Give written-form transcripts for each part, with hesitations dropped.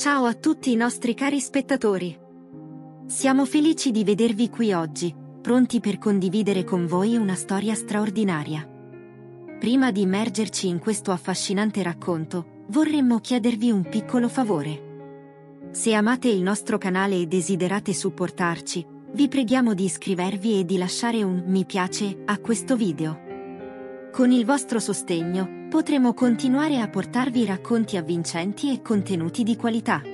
Ciao a tutti i nostri cari spettatori. Siamo felici di vedervi qui oggi, pronti per condividere con voi una storia straordinaria. Prima di immergerci in questo affascinante racconto, vorremmo chiedervi un piccolo favore. Se amate il nostro canale e desiderate supportarci, vi preghiamo di iscrivervi e di lasciare un mi piace a questo video. Con il vostro sostegno, potremo continuare a portarvi racconti avvincenti e contenuti di qualità.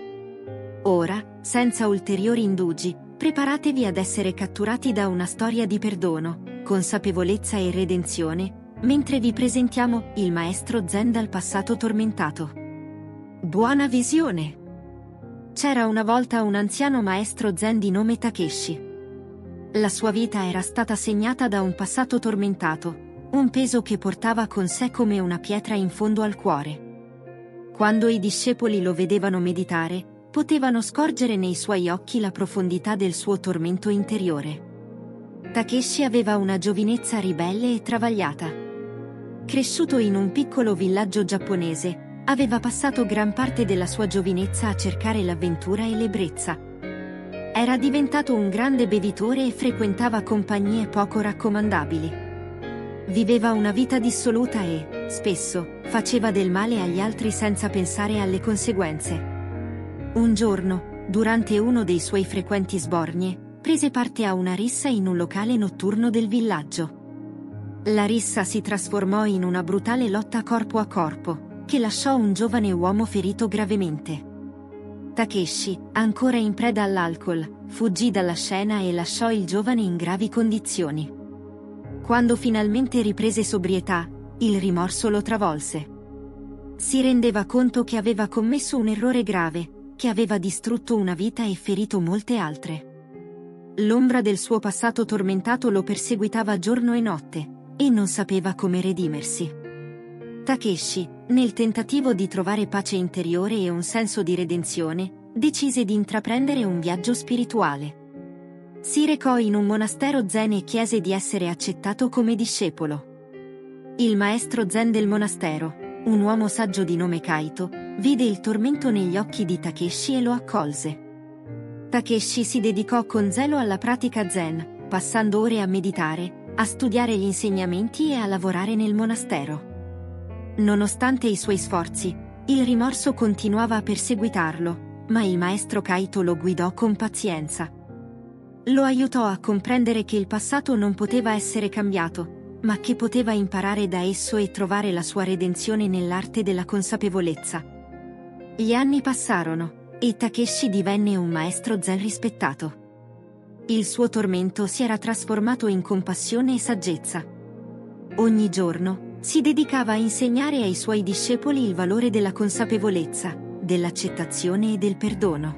Ora, senza ulteriori indugi, preparatevi ad essere catturati da una storia di perdono, consapevolezza e redenzione, mentre vi presentiamo il maestro Zen dal passato tormentato. Buona visione! C'era una volta un anziano maestro Zen di nome Takeshi. La sua vita era stata segnata da un passato tormentato, un peso che portava con sé come una pietra in fondo al cuore. Quando i discepoli lo vedevano meditare, potevano scorgere nei suoi occhi la profondità del suo tormento interiore. Takeshi aveva una giovinezza ribelle e travagliata. Cresciuto in un piccolo villaggio giapponese, aveva passato gran parte della sua giovinezza a cercare l'avventura e l'ebbrezza. Era diventato un grande bevitore e frequentava compagnie poco raccomandabili. Viveva una vita dissoluta e, spesso, faceva del male agli altri senza pensare alle conseguenze. Un giorno, durante uno dei suoi frequenti sbornie, prese parte a una rissa in un locale notturno del villaggio. La rissa si trasformò in una brutale lotta corpo a corpo, che lasciò un giovane uomo ferito gravemente. Takeshi, ancora in preda all'alcol, fuggì dalla scena e lasciò il giovane in gravi condizioni. Quando finalmente riprese sobrietà, il rimorso lo travolse. Si rendeva conto che aveva commesso un errore grave, che aveva distrutto una vita e ferito molte altre. L'ombra del suo passato tormentato lo perseguitava giorno e notte, e non sapeva come redimersi. Takeshi, nel tentativo di trovare pace interiore e un senso di redenzione, decise di intraprendere un viaggio spirituale. Si recò in un monastero zen e chiese di essere accettato come discepolo. Il maestro zen del monastero, un uomo saggio di nome Kaito, vide il tormento negli occhi di Takeshi e lo accolse. Takeshi si dedicò con zelo alla pratica zen, passando ore a meditare, a studiare gli insegnamenti e a lavorare nel monastero. Nonostante i suoi sforzi, il rimorso continuava a perseguitarlo, ma il maestro Kaito lo guidò con pazienza. Lo aiutò a comprendere che il passato non poteva essere cambiato, ma che poteva imparare da esso e trovare la sua redenzione nell'arte della consapevolezza. Gli anni passarono, e Takeshi divenne un maestro zen rispettato. Il suo tormento si era trasformato in compassione e saggezza. Ogni giorno, si dedicava a insegnare ai suoi discepoli il valore della consapevolezza, dell'accettazione e del perdono.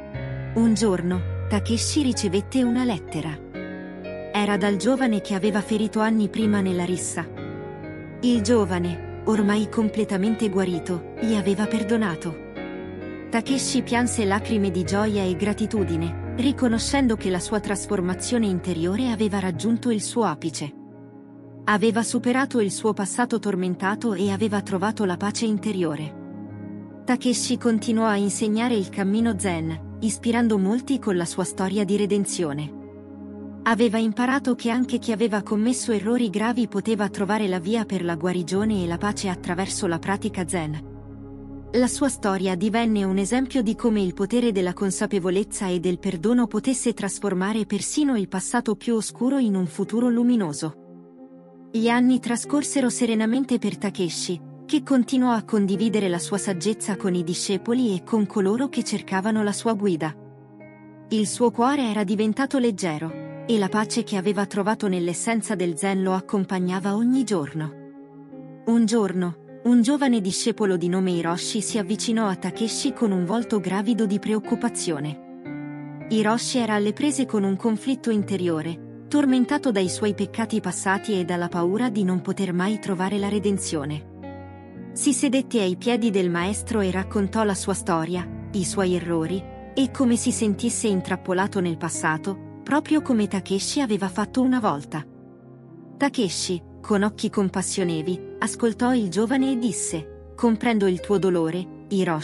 Un giorno, Takeshi ricevette una lettera. Era dal giovane che aveva ferito anni prima nella rissa. Il giovane, ormai completamente guarito, gli aveva perdonato. Takeshi pianse lacrime di gioia e gratitudine, riconoscendo che la sua trasformazione interiore aveva raggiunto il suo apice. Aveva superato il suo passato tormentato e aveva trovato la pace interiore. Takeshi continuò a insegnare il cammino zen, ispirando molti con la sua storia di redenzione. Aveva imparato che anche chi aveva commesso errori gravi poteva trovare la via per la guarigione e la pace attraverso la pratica zen. La sua storia divenne un esempio di come il potere della consapevolezza e del perdono potesse trasformare persino il passato più oscuro in un futuro luminoso. Gli anni trascorsero serenamente per Takeshi, che continuò a condividere la sua saggezza con i discepoli e con coloro che cercavano la sua guida. Il suo cuore era diventato leggero, e la pace che aveva trovato nell'essenza del zen lo accompagnava ogni giorno. Un giorno, un giovane discepolo di nome Hiroshi si avvicinò a Takeshi con un volto gravido di preoccupazione. Hiroshi era alle prese con un conflitto interiore, tormentato dai suoi peccati passati e dalla paura di non poter mai trovare la redenzione. Si sedette ai piedi del maestro e raccontò la sua storia, i suoi errori, e come si sentisse intrappolato nel passato, proprio come Takeshi aveva fatto una volta. Takeshi, con occhi compassionevi, ascoltò il giovane e disse: «Comprendo il tuo dolore, Hiroshi,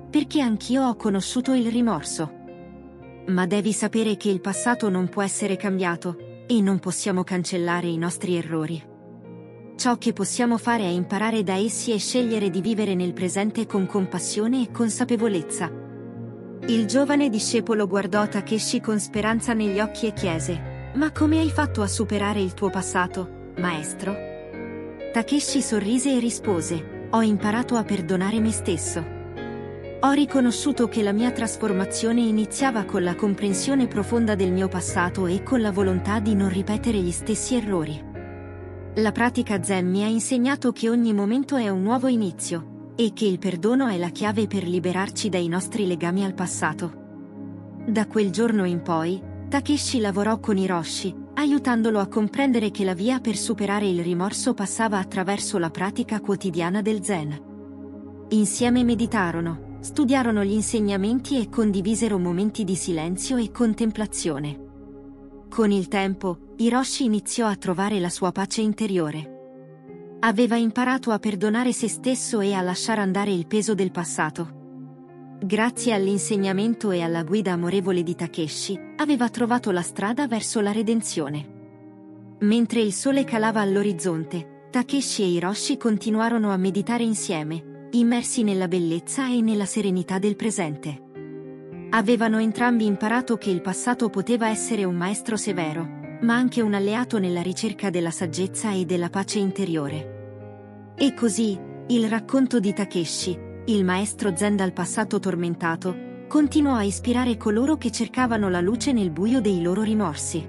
perché anch'io ho conosciuto il rimorso. Ma devi sapere che il passato non può essere cambiato, e non possiamo cancellare i nostri errori. Ciò che possiamo fare è imparare da essi e scegliere di vivere nel presente con compassione e consapevolezza. Il giovane discepolo guardò Takeshi con speranza negli occhi e chiese: "Ma come hai fatto a superare il tuo passato, maestro?" Takeshi sorrise e rispose: "Ho imparato a perdonare me stesso. Ho riconosciuto che la mia trasformazione iniziava con la comprensione profonda del mio passato e con la volontà di non ripetere gli stessi errori. La pratica Zen mi ha insegnato che ogni momento è un nuovo inizio, e che il perdono è la chiave per liberarci dai nostri legami al passato." Da quel giorno in poi, Takeshi lavorò con Hiroshi, aiutandolo a comprendere che la via per superare il rimorso passava attraverso la pratica quotidiana del Zen. Insieme meditarono, studiarono gli insegnamenti e condivisero momenti di silenzio e contemplazione. Con il tempo, Hiroshi iniziò a trovare la sua pace interiore. Aveva imparato a perdonare se stesso e a lasciare andare il peso del passato. Grazie all'insegnamento e alla guida amorevole di Takeshi, aveva trovato la strada verso la redenzione. Mentre il sole calava all'orizzonte, Takeshi e Hiroshi continuarono a meditare insieme, immersi nella bellezza e nella serenità del presente. Avevano entrambi imparato che il passato poteva essere un maestro severo, ma anche un alleato nella ricerca della saggezza e della pace interiore. E così, il racconto di Takeshi, il maestro Zen dal passato tormentato, continuò a ispirare coloro che cercavano la luce nel buio dei loro rimorsi.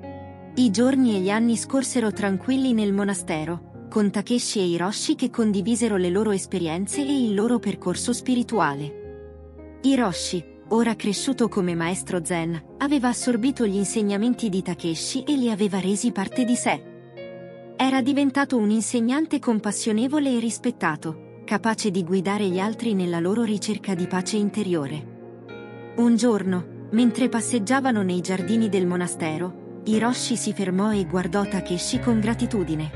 I giorni e gli anni scorsero tranquilli nel monastero, con Takeshi e Hiroshi che condivisero le loro esperienze e il loro percorso spirituale. Hiroshi, ora cresciuto come maestro Zen, aveva assorbito gli insegnamenti di Takeshi e li aveva resi parte di sé. Era diventato un insegnante compassionevole e rispettato, capace di guidare gli altri nella loro ricerca di pace interiore. Un giorno, mentre passeggiavano nei giardini del monastero, Hiroshi si fermò e guardò Takeshi con gratitudine.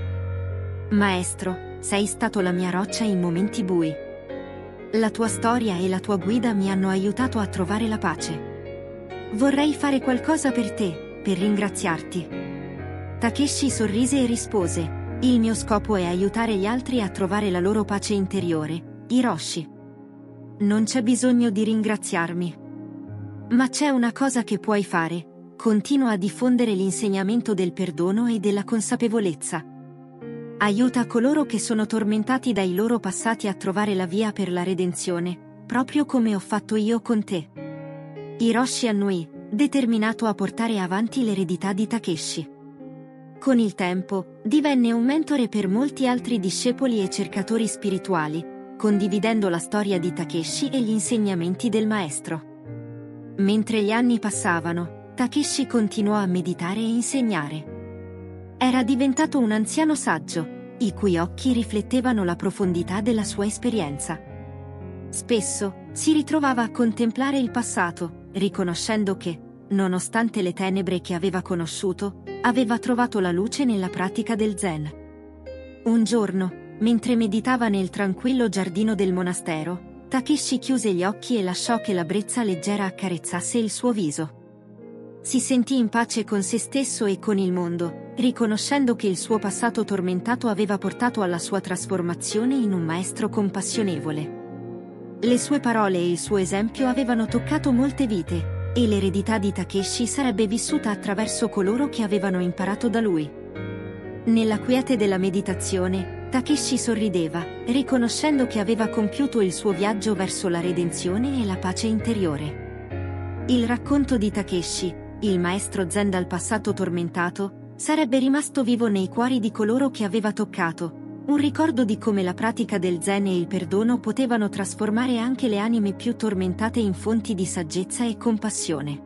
"Maestro, sei stato la mia roccia in momenti bui. La tua storia e la tua guida mi hanno aiutato a trovare la pace. Vorrei fare qualcosa per te, per ringraziarti." Takeshi sorrise e rispose: "Il mio scopo è aiutare gli altri a trovare la loro pace interiore, Hiroshi. Non c'è bisogno di ringraziarmi. Ma c'è una cosa che puoi fare: continua a diffondere l'insegnamento del perdono e della consapevolezza. Aiuta coloro che sono tormentati dai loro passati a trovare la via per la redenzione, proprio come ho fatto io con te." Hiroshi annuì, determinato a portare avanti l'eredità di Takeshi. Con il tempo, divenne un mentore per molti altri discepoli e cercatori spirituali, condividendo la storia di Takeshi e gli insegnamenti del maestro. Mentre gli anni passavano, Takeshi continuò a meditare e insegnare. Era diventato un anziano saggio, i cui occhi riflettevano la profondità della sua esperienza. Spesso, si ritrovava a contemplare il passato, riconoscendo che, nonostante le tenebre che aveva conosciuto, aveva trovato la luce nella pratica del Zen. Un giorno, mentre meditava nel tranquillo giardino del monastero, Takeshi chiuse gli occhi e lasciò che la brezza leggera accarezzasse il suo viso. Si sentì in pace con se stesso e con il mondo, riconoscendo che il suo passato tormentato aveva portato alla sua trasformazione in un maestro compassionevole. Le sue parole e il suo esempio avevano toccato molte vite, e l'eredità di Takeshi sarebbe vissuta attraverso coloro che avevano imparato da lui. Nella quiete della meditazione, Takeshi sorrideva, riconoscendo che aveva compiuto il suo viaggio verso la redenzione e la pace interiore. Il racconto di Takeshi, il maestro Zen dal passato tormentato, sarebbe rimasto vivo nei cuori di coloro che aveva toccato, un ricordo di come la pratica del Zen e il perdono potevano trasformare anche le anime più tormentate in fonti di saggezza e compassione.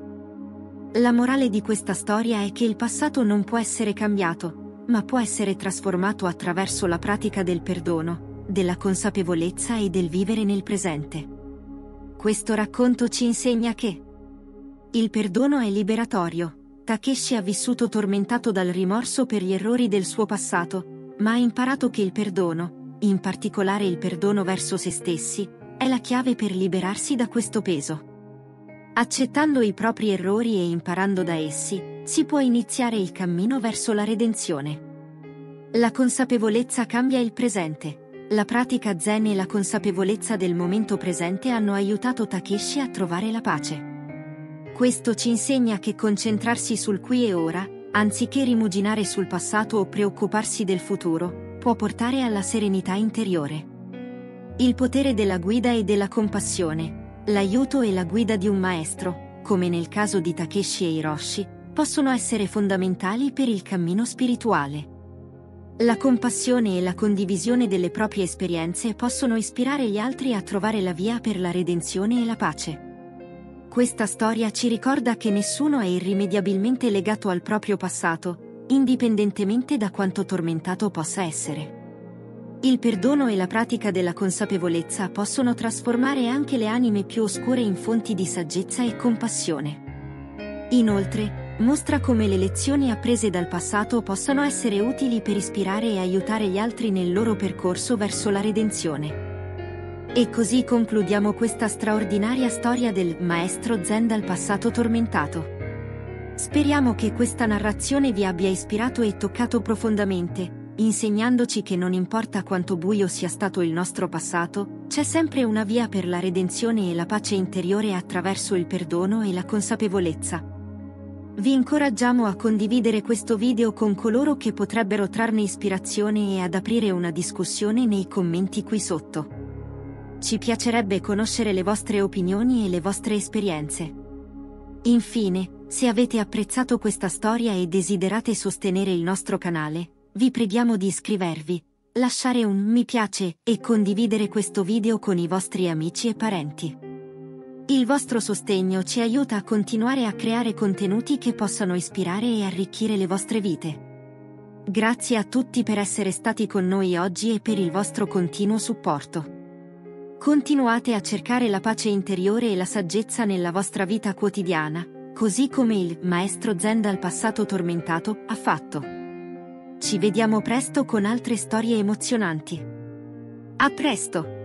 La morale di questa storia è che il passato non può essere cambiato, ma può essere trasformato attraverso la pratica del perdono, della consapevolezza e del vivere nel presente. Questo racconto ci insegna che il perdono è liberatorio. Takeshi ha vissuto tormentato dal rimorso per gli errori del suo passato, ma ha imparato che il perdono, in particolare il perdono verso se stessi, è la chiave per liberarsi da questo peso. Accettando i propri errori e imparando da essi, si può iniziare il cammino verso la redenzione. La consapevolezza cambia il presente. La pratica Zen e la consapevolezza del momento presente hanno aiutato Takeshi a trovare la pace. Questo ci insegna che concentrarsi sul qui e ora, anziché rimuginare sul passato o preoccuparsi del futuro, può portare alla serenità interiore. Il potere della guida e della compassione, l'aiuto e la guida di un maestro, come nel caso di Takeshi e Hiroshi, possono essere fondamentali per il cammino spirituale. La compassione e la condivisione delle proprie esperienze possono ispirare gli altri a trovare la via per la redenzione e la pace. Questa storia ci ricorda che nessuno è irrimediabilmente legato al proprio passato, indipendentemente da quanto tormentato possa essere. Il perdono e la pratica della consapevolezza possono trasformare anche le anime più oscure in fonti di saggezza e compassione. Inoltre, mostra come le lezioni apprese dal passato possano essere utili per ispirare e aiutare gli altri nel loro percorso verso la redenzione. E così concludiamo questa straordinaria storia del maestro Zen dal passato tormentato. Speriamo che questa narrazione vi abbia ispirato e toccato profondamente, insegnandoci che non importa quanto buio sia stato il nostro passato, c'è sempre una via per la redenzione e la pace interiore attraverso il perdono e la consapevolezza. Vi incoraggiamo a condividere questo video con coloro che potrebbero trarne ispirazione e ad aprire una discussione nei commenti qui sotto. Ci piacerebbe conoscere le vostre opinioni e le vostre esperienze. Infine, se avete apprezzato questa storia e desiderate sostenere il nostro canale, vi preghiamo di iscrivervi, lasciare un mi piace e condividere questo video con i vostri amici e parenti. Il vostro sostegno ci aiuta a continuare a creare contenuti che possano ispirare e arricchire le vostre vite. Grazie a tutti per essere stati con noi oggi e per il vostro continuo supporto. Continuate a cercare la pace interiore e la saggezza nella vostra vita quotidiana, così come il maestro Zen dal passato tormentato ha fatto. Ci vediamo presto con altre storie emozionanti. A presto!